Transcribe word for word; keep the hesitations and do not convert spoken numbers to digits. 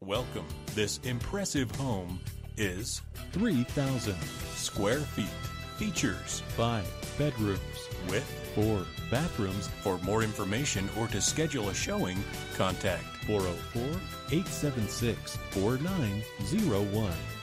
Welcome. This impressive home is three thousand square feet. Features five bedrooms with four bathrooms. For more information or to schedule a showing, contact four oh four, eight seven six, four nine zero one.